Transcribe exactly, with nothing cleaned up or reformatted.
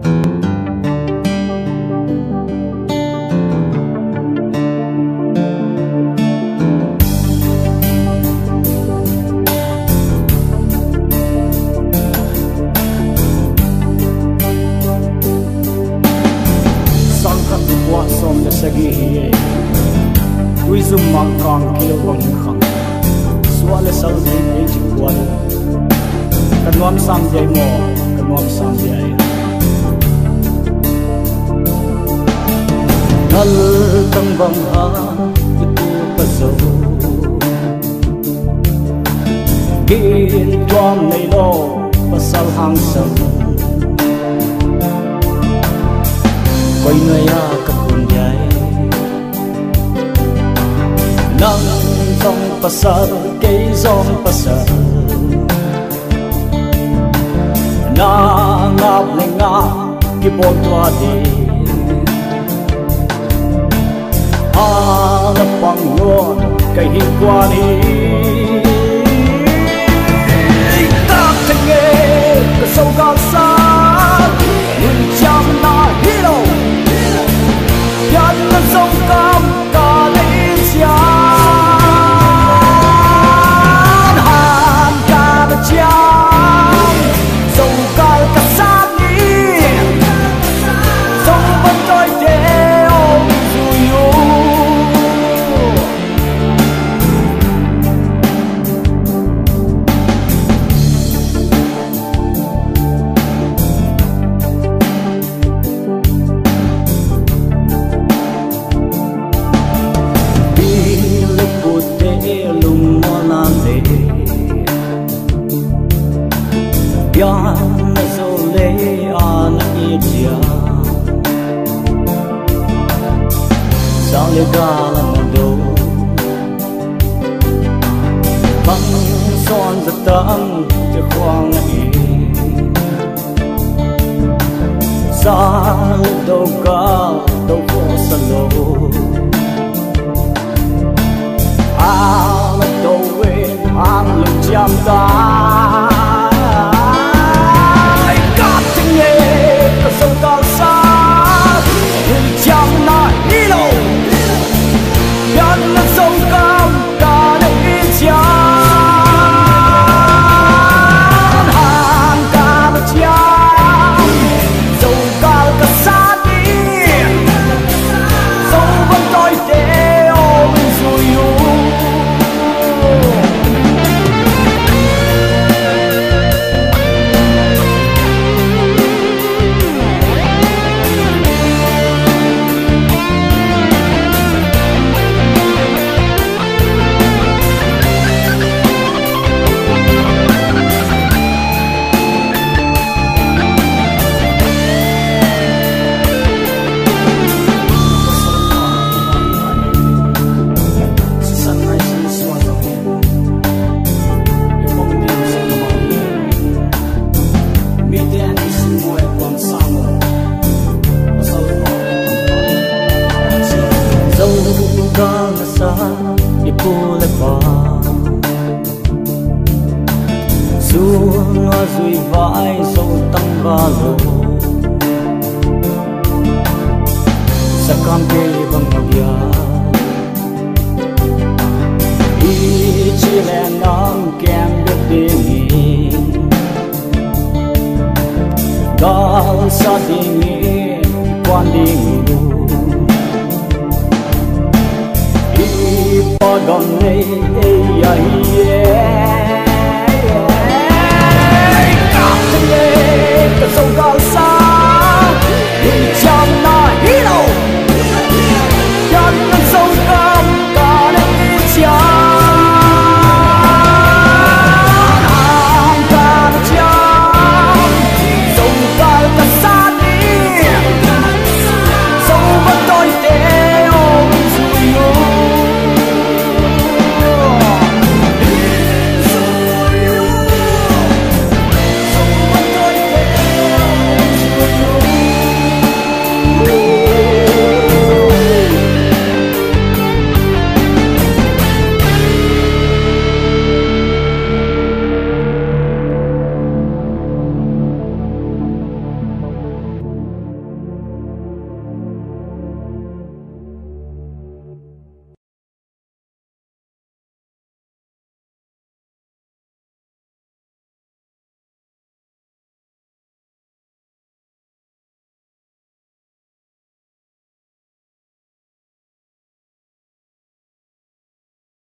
Som the sagi hi tui zum mak kang kil wang khang swale sal ni e chi kwal kanwam sam jai mo kanwam sam jai nal tang bang ha itu paso gin twam nei lo pasal hang sam quay nơi a các con gái nắng trong pasar cây giông pasar na ngap lên ngã cái bồn toa đi a lập bằng luôn cái hình qua đi ta thành nghề cái sâu cao xa người chăm na hero Yan ng songkam kalisyan Han ka ba dyan Zogal ka sa akin Song ba to'y deong suyo Yan zole an idia Sale galando Bang son zatang te khoang ai Sale do ga do ko salo Al do we ang lung jam ta Zogal sa người chăm na hero Yan ng songkam kalisyan Han ka ba dyan Zogal ka sa akin Song ba to'y deong suyo Zogal sa ipule pa Sunga zui vai zo tang galo Sa kampe bang magya Ichile nang kem bidingin Gal sa dingin kwan dingin Pagam nei